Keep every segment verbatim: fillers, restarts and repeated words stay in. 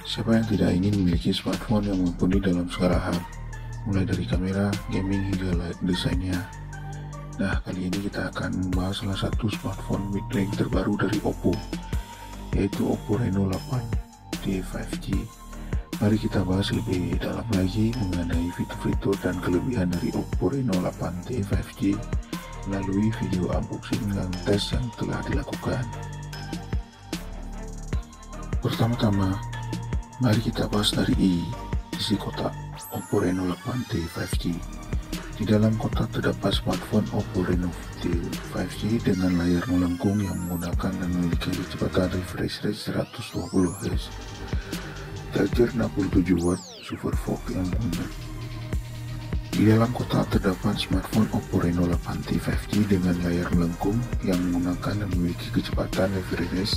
Siapa yang tidak ingin memiliki smartphone yang mumpuni dalam segala hal, mulai dari kamera, gaming, hingga desainnya. Nah, kali ini kita akan membahas salah satu smartphone mid-range terbaru dari Oppo, yaitu Oppo Reno delapan T lima G. Mari kita bahas lebih dalam lagi mengenai fitur-fitur dan kelebihan dari Oppo Reno delapan T lima G melalui video unboxing dan tes yang telah dilakukan. Pertama-tama, mari kita bahas dari isi kotak Oppo Reno delapan T lima G. Di dalam kotak terdapat smartphone Oppo Reno T lima G dengan layar melengkung yang menggunakan dan memiliki kecepatan refresh rate seratus dua puluh hertz, charger enam puluh tujuh watt Super V O C yang mudah. Di dalam kotak terdapat smartphone Oppo Reno delapan T lima G dengan layar melengkung yang menggunakan dan memiliki kecepatan refresh rate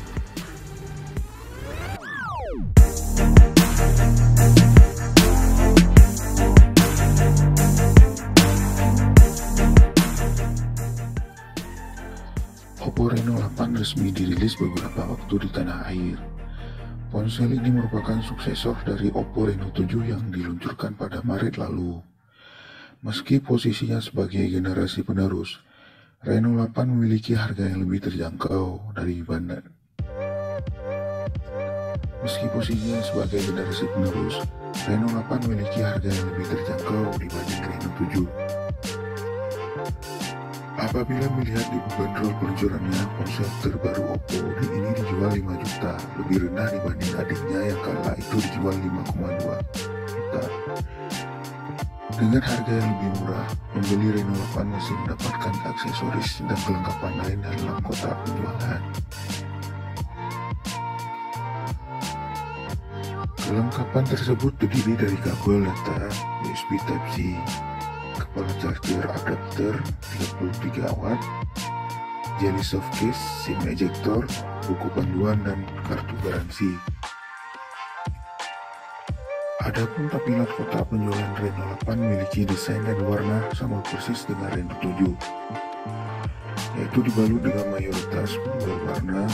Oppo Reno delapan resmi dirilis beberapa waktu di tanah air. Ponsel ini merupakan suksesor dari Oppo Reno tujuh yang diluncurkan pada Maret lalu. Meski posisinya sebagai generasi penerus, Reno delapan memiliki harga yang lebih terjangkau dari bandar. Meski posisinya sebagai generasi penerus, Reno delapan memiliki harga yang lebih terjangkau dibanding Reno tujuh. Apabila melihat di bandrol peluncurannya, ponsel terbaru Oppo ini dijual lima juta, lebih rendah dibanding adiknya yang kala itu dijual lima koma dua juta. Dengan harga yang lebih murah, pembeli Reno delapan masih mendapatkan aksesoris dan kelengkapan lain dalam kotak penjualan. Kelengkapan tersebut terdiri dari kabel data U S B Type-C, kepala charger adapter tiga puluh tiga watt, jelly soft case, SIM ejector, buku panduan, dan kartu garansi. Adapun tampilan kotak penjualan Reno delapan memiliki desain dan warna sama persis dengan Reno tujuh, yaitu dibalut dengan mayoritas berwarna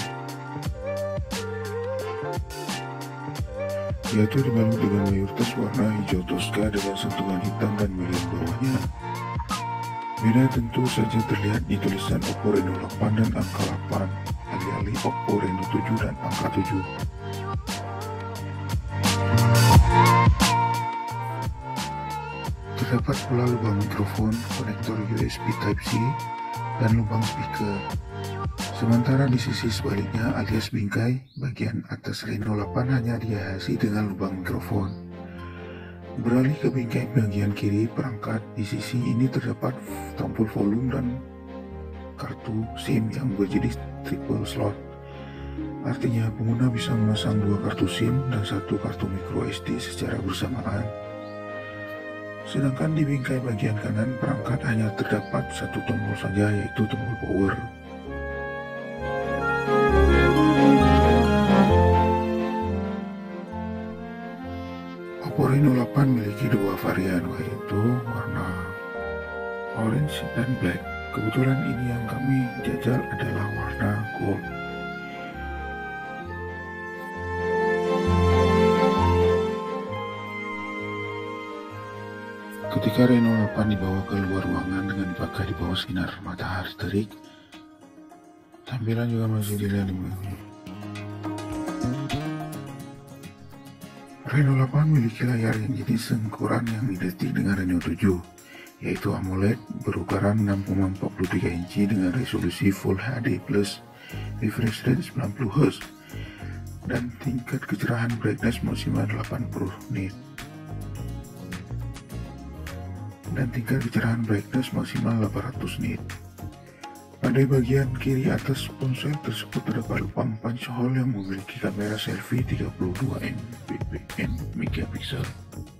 yaitu dibalut dengan mayoritas warna hijau toska dengan sentuhan hitam dan bagian bawahnya. Beda tentu saja terlihat di tulisan Oppo Reno delapan dan angka delapan, alih-alih Oppo Reno tujuh dan angka tujuh. Terdapat pula lubang mikrofon, konektor U S B Type-C, dan lubang speaker. Sementara di sisi sebaliknya alias bingkai, bagian atas Reno delapan hanya dihiasi dengan lubang mikrofon. Beralih ke bingkai bagian kiri perangkat, di sisi ini terdapat tombol volume dan kartu SIM yang berjenis triple slot. Artinya pengguna bisa memasang dua kartu SIM dan satu kartu micro S D secara bersamaan. Sedangkan di bingkai bagian kanan perangkat hanya terdapat satu tombol saja, yaitu tombol power. Oppo Reno delapan memiliki dua varian, yaitu warna orange dan black. Kebetulan ini yang kami jajal adalah warna gold. Ketika Reno delapan dibawa ke luar ruangan dengan dipakai di bawah sinar matahari terik, tampilan juga masih dilihat di bawah. Reno delapan memiliki layar yang jenis seukuran yang identik dengan Reno tujuh, yaitu AMOLED berukuran enam koma empat tiga inci dengan resolusi Full H D plus, refresh rate sembilan puluh hertz, dan tingkat kecerahan brightness maksimal delapan puluh nit. dan tingkat kecerahan brightness maksimal delapan ratus nit. Pada bagian kiri atas ponsel tersebut terdapat lubang punch hole yang memiliki kamera selfie tiga puluh dua megapiksel.